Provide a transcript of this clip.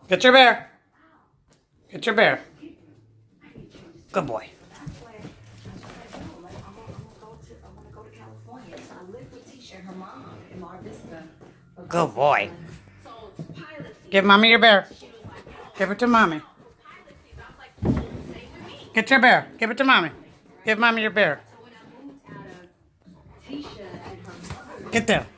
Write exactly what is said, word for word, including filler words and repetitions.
Get your bear. Get your bear. Good boy. Good boy. Give mommy your bear. Give it to mommy. Get your bear. Give it to mommy. Give mommy your bear. Get there.